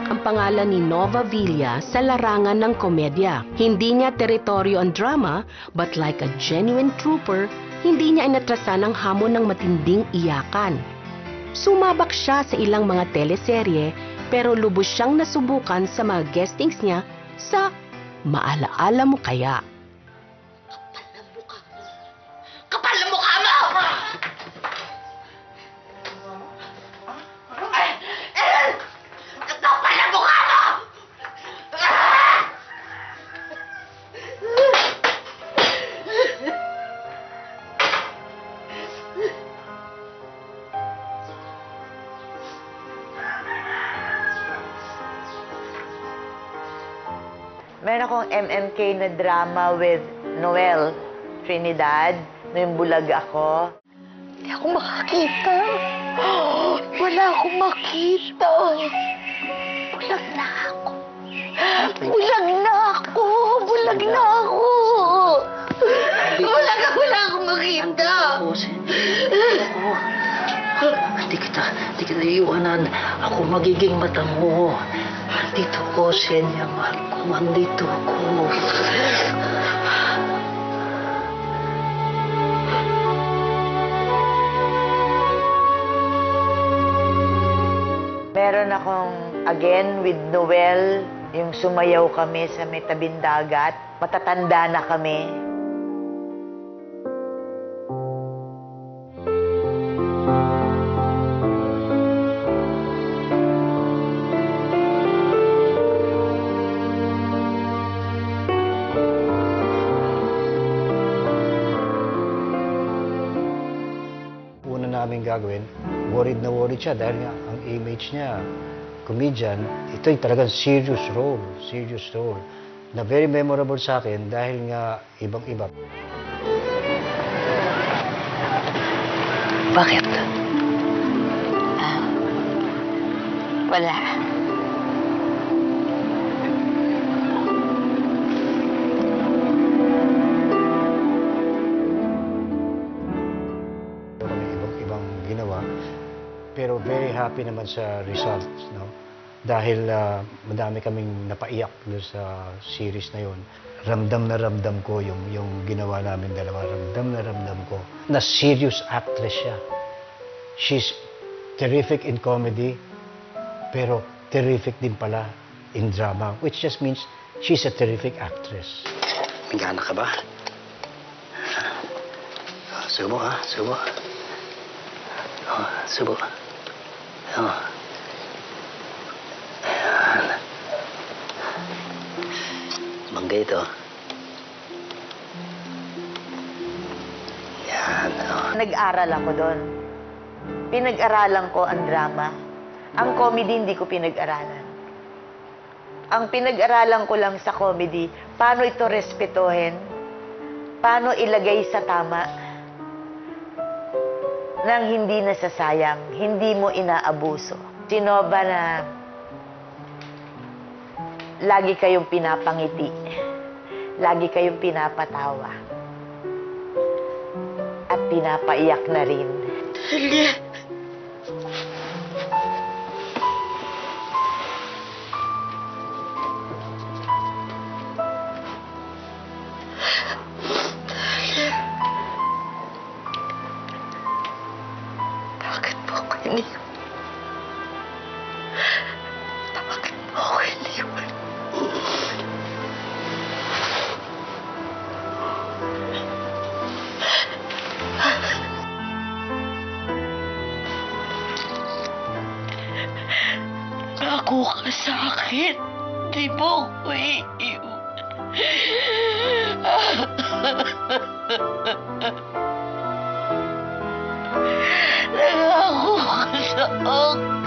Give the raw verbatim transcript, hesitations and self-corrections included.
ang pangalan ni Nova Villa sa larangan ng komedya. Hindi niya teritoryo ang drama, but like a genuine trooper, hindi niya inatrasan ang hamon ng matinding iyakan. Sumabak siya sa ilang mga teleserye, pero lubos siyang nasubukan sa mga guestings niya sa Maalaala Mo Kaya. Kapal na mukha mo! Kapal na mukha mo! Meron akong M M K na drama with Noel Trinidad, na yung bulag ako. Hindi ako makakita. Wala akong makita. Bulag na ako. Bulag na ako. Bulag na ako. Wala na, wala akong makita. Hindi kita, hindi kita iiwanan. Ako magiging mata mo. Andito ko, Senya, mahal ko. Andito ko. Meron akong again with Noel, yung sumayaw kami sa may tabing dagat. Matatanda na kami. Una namin gagawin, worried na worried siya dahil nga ang image niya, comedian, ito yung talagang serious role, serious role, na very memorable sa akin dahil nga ibang-iba. Bakit? Ah, wala. Kami ibang-ibang ginawa, pero very happy naman sa results, no? Dahil uh, madami kaming napaiyak doon sa series na yon. Ramdam na ramdam ko yung, yung ginawa namin dalawa. Ramdam na ramdam ko na serious actress siya. She's terrific in comedy, pero terrific din pala in drama, which just means she's a terrific actress. May gana ka ba? Subo ha, subo. Oh, subo. Oh. Ayan. Bangga ito. Yan. Oh. Nag-aral ako doon. Pinag-aralan ko ang drama. Ang comedy hindi ko pinag-aralan. Ang pinag-aralan ko lang sa comedy, paano ito respetuhin, paano ilagay sa tama, nang hindi nasasayang, hindi mo inaabuso. Si Nova na lagi kayong pinapangiti, lagi kayong pinapatawa, at pinapaiyak na rin. Talia. Bakit mo ako iniwan? Bakit mo ako iniwan? Ako ka sa akin. Di mo ko iiwan. Nangako ka sa akin.